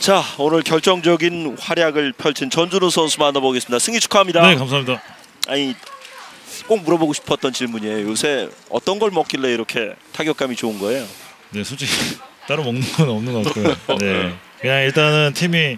자, 오늘 결정적인 활약을 펼친 전준우 선수 만나보겠습니다. 승리 축하합니다. 네, 감사합니다. 아니, 꼭 물어보고 싶었던 질문이에요. 요새 어떤 걸 먹길래 이렇게 타격감이 좋은 거예요? 네, 솔직히 따로 먹는 건 없는 것 같고요. 네, 그냥 일단은 팀이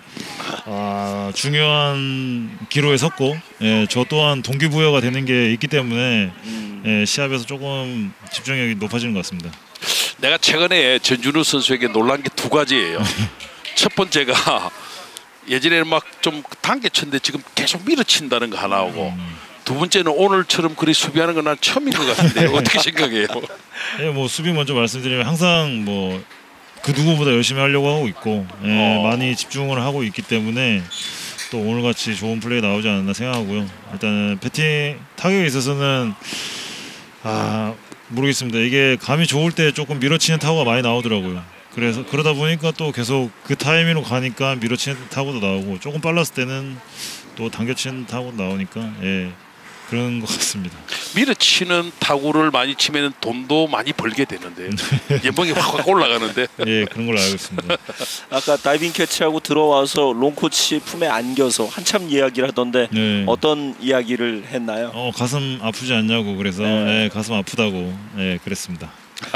중요한 기로에 섰고, 저 또한 동기부여가 되는 게 있기 때문에 시합에서 조금 집중력이 높아지는 것 같습니다. 내가 최근에 전준우 선수에게 놀란 게 두 가지예요. 첫 번째가 예전에는 막 좀 당겨쳤는데 지금 계속 밀어친다는 거 하나하고, 두 번째는 오늘처럼 그리 수비하는 건 난 처음인 것 같은데 어떻게 생각해요? 예, 뭐 수비 먼저 말씀드리면 항상 뭐 그 누구보다 열심히 하려고 하고 있고, 많이 집중을 하고 있기 때문에 또 오늘같이 좋은 플레이 나오지 않았나 생각하고요. 일단은 배팅 타격에 있어서는 모르겠습니다. 이게 감이 좋을 때 조금 밀어치는 타구가 많이 나오더라고요. 그래서 그러다 보니까 또 계속 그 타이밍으로 가니까 밀어치는 타구도 나오고, 조금 빨랐을 때는 또 당겨치는 타구도 나오니까 그런 것 같습니다. 밀어치는 타구를 많이 치면 돈도 많이 벌게 되는데 연봉이 확 올라가는데. 예, 그런 걸로 알고 있습니다. 아까 다이빙 캐치하고 들어와서 롱코치 품에 안겨서 한참 이야기를 하던데 어떤 이야기를 했나요? 가슴 아프지 않냐고, 그래서 가슴 아프다고 그랬습니다.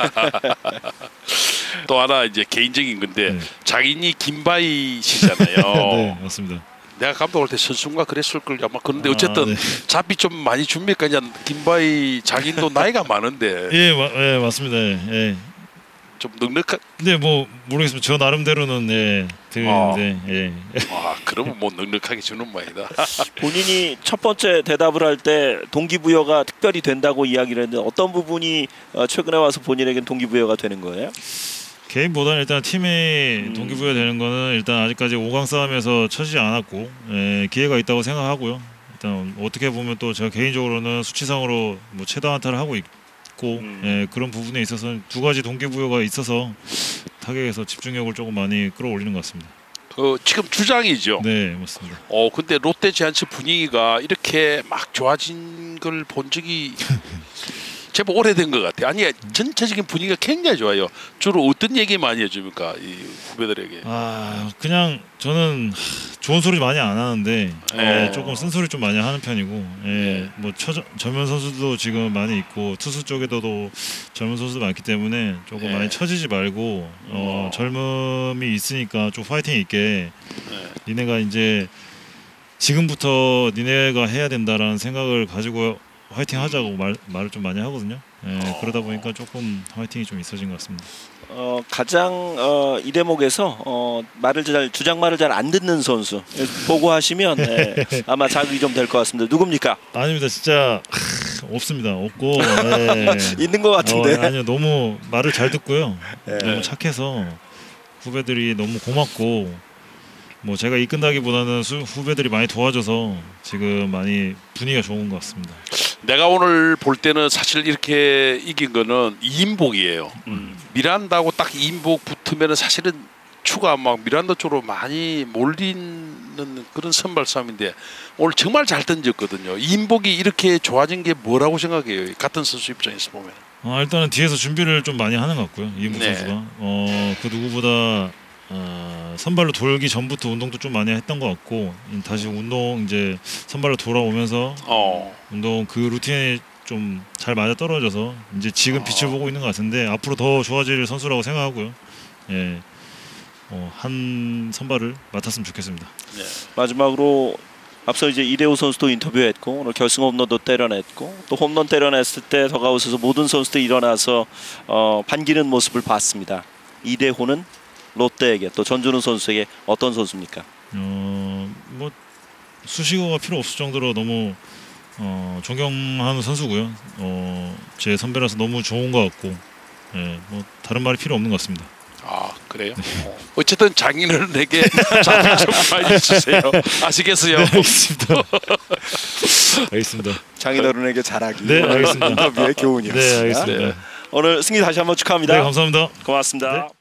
또 하나 이제 개인적인 건데 장인이 김바이시잖아요. 네, 맞습니다. 내가 감독할 때 선수가 그랬을 걸 아마. 그런데 어쨌든 잡이 좀 많이 줍니까? 김바이 장인도 나이가 많은데. 예, 맞습니다. 예. 좀 넉넉한. 근데 뭐 모르겠습니다. 저 나름대로는 드리는데. 그러면 뭐 넉넉하게 주는 모양이다. 본인이 첫 번째 대답을 할 때 동기부여가 특별히 된다고 이야기를 했는데 어떤 부분이 최근에 와서 본인에겐 동기부여가 되는 거예요? 개인보다는 일단 팀이 동기부여 되는 거는 일단 아직까지 5강 싸움에서 처지지 않았고, 기회가 있다고 생각하고요. 일단 어떻게 보면 또 제가 개인적으로는 수치상으로 뭐 최다 안타를 하고 있고, 그런 부분에 있어서는 두 가지 동기부여가 있어서 타격에서 집중력을 조금 많이 끌어올리는 것 같습니다. 지금 주장이죠. 네, 맞습니다. 근데 롯데 자이언츠 분위기가 이렇게 막 좋아진 걸 본 적이 제법 오래된 것 같아요. 아니, 전체적인 분위기가 굉장히 좋아요. 주로 어떤 얘기 많이 해줍니까, 이 후배들에게? 그냥 저는 좋은 소리 많이 안 하는데 조금 쓴소리 좀 많이 하는 편이고, 뭐 젊은 선수도 지금 많이 있고 투수 쪽에도 젊은 선수도 많기 때문에 조금 많이 처지지 말고 젊음이 있으니까 좀 파이팅 있게 니네가 이제 지금부터 니네가 해야 된다라는 생각을 가지고 화이팅 하자고 말을 좀 많이 하거든요. 그러다 보니까 조금 화이팅이 좀 있어진 것 같습니다. 가장 이 대목에서 주장말을 잘 안 듣는 선수 보고하시면 아마 자극이 좀 될 것 같습니다. 누굽니까? 아닙니다. 진짜 없습니다. 없고 있는 것 같은데. 아니요, 너무 말을 잘 듣고요. 너무 착해서 후배들이 너무 고맙고, 뭐 제가 이끈다기보다는 후배들이 많이 도와줘서 지금 많이 분위기가 좋은 것 같습니다. 내가 오늘 볼 때는 사실 이렇게 이긴 거는 2인복이에요. 미란다하고 딱 2인복 붙으면 사실은 추가 막 미란다 쪽으로 많이 몰리는 그런 선발 싸움인데 오늘 정말 잘 던졌거든요. 2인복이 이렇게 좋아진 게 뭐라고 생각해요? 같은 선수 입장에서 보면. 일단은 뒤에서 준비를 좀 많이 하는 것 같고요. 2인복 선수가 그 누구보다 선발로 돌기 전부터 운동도 좀 많이 했던 것 같고, 다시 운동 이제 선발로 돌아오면서 운동 그 루틴이 좀 잘 맞아 떨어져서 이제 지금 빛을 보고 있는 것 같은데 앞으로 더 좋아질 선수라고 생각하고요. 한 선발을 맡았으면 좋겠습니다. 마지막으로 앞서 이제 이대호 선수도 인터뷰했고 오늘 결승 홈런도 때려냈고 또 홈런 때려냈을 때 더가웃에서 모든 선수들이 일어나서 반기는 모습을 봤습니다. 이대호는 롯데에게 또 전준우 선수에게 어떤 선수입니까? 뭐 수식어가 필요 없을 정도로 너무 존경하는 선수고요. 제 선배라서 너무 좋은 것 같고, 뭐 다른 말이 필요 없는 것 같습니다. 그래요? 어쨌든 장인어른에게 자비 좀 많이 주세요. 아시겠어요? 알겠습니다. 알겠습니다. 장인어른에게 잘하기. 네, 알겠습니다. 인터뷰의 교훈이었습니다. 네, 알겠습니다. 오늘 승리 다시 한번 축하합니다. 네, 감사합니다. 고맙습니다. 네.